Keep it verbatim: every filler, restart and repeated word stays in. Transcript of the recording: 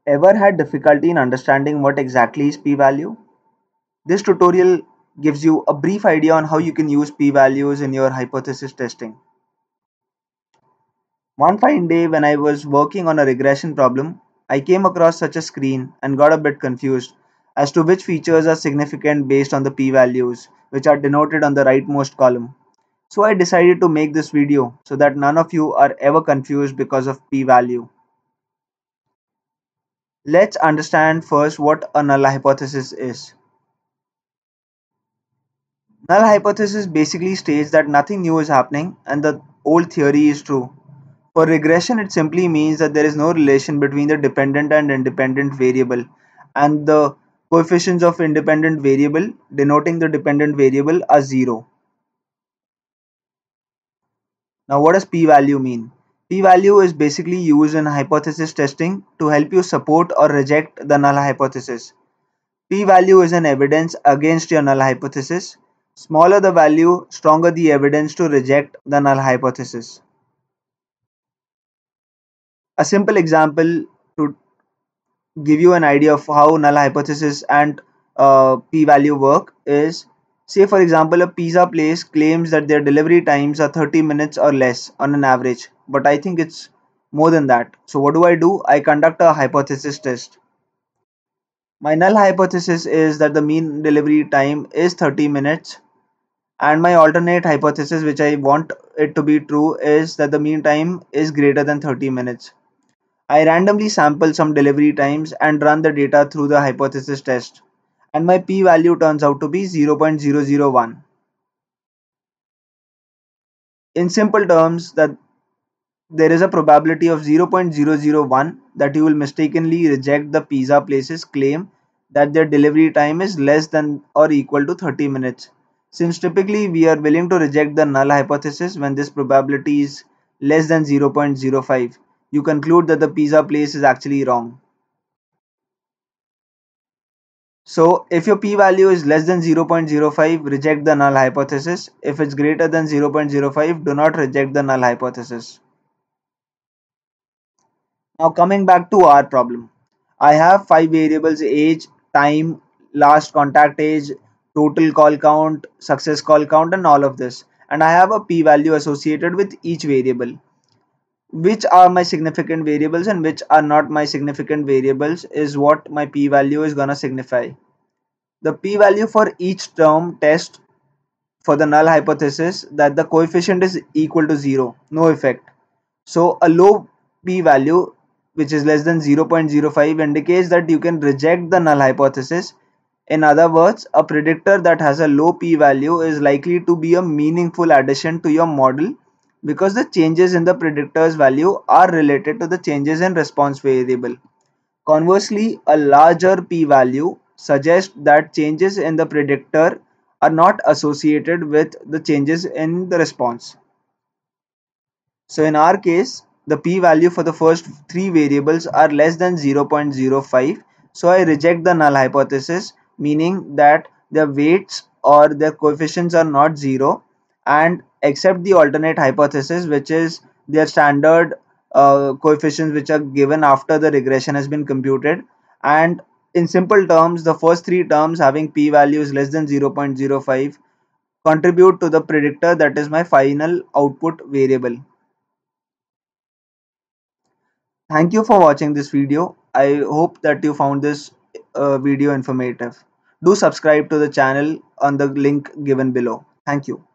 Ever had difficulty in understanding what exactly is p-value? This tutorial gives you a brief idea on how you can use p-values in your hypothesis testing. One fine day when I was working on a regression problem, I came across such a screen and got a bit confused as to which features are significant based on the p-values, which are denoted on the rightmost column. So I decided to make this video so that none of you are ever confused because of p-value. Let's understand first what a null hypothesis is. Null hypothesis basically states that nothing new is happening and the old theory is true. For regression, it simply means that there is no relation between the dependent and independent variable, and the coefficients of independent variable denoting the dependent variable are zero. Now, what does p-value mean? P-value is basically used in hypothesis testing to help you support or reject the null hypothesis. P-value is an evidence against your null hypothesis. Smaller the value, stronger the evidence to reject the null hypothesis. A simple example to give you an idea of how null hypothesis and uh, p-value work is, say for example, a pizza place claims that their delivery times are thirty minutes or less on an average, but I think it's more than that. So what do I do? I conduct a hypothesis test. My null hypothesis is that the mean delivery time is thirty minutes, and my alternate hypothesis, which I want it to be true, is that the mean time is greater than thirty minutes. I randomly sample some delivery times and run the data through the hypothesis test, and my p-value turns out to be zero point zero zero one. In simple terms, that there is a probability of zero point zero zero one that you will mistakenly reject the pizza place's claim that their delivery time is less than or equal to thirty minutes. Since typically we are willing to reject the null hypothesis when this probability is less than zero point zero five, you conclude that the pizza place is actually wrong. So if your p-value is less than zero point zero five, reject the null hypothesis. If it's greater than zero point zero five, do not reject the null hypothesis. Now coming back to our problem. I have five variables: age, time, last contact age, total call count, success call count, and all of this. And I have a p-value associated with each variable. Which are my significant variables and which are not my significant variables is what my p-value is gonna signify. The p-value for each term test for the null hypothesis that the coefficient is equal to zero, no effect. So a low p-value, which is less than zero point zero five, indicates that you can reject the null hypothesis. In other words, a predictor that has a low p-value is likely to be a meaningful addition to your model because the changes in the predictor's value are related to the changes in response variable. Conversely, a larger p-value suggests that changes in the predictor are not associated with the changes in the response. So in our case, the p-value for the first three variables are less than zero point zero five. So I reject the null hypothesis, meaning that their weights or their coefficients are not zero, and accept the alternate hypothesis, which is their standard uh, coefficients which are given after the regression has been computed. And in simple terms, the first three terms having p-values less than zero point zero five contribute to the predictor that is my final output variable. Thank you for watching this video. I hope that you found this uh, video informative. Do subscribe to the channel on the link given below. Thank you.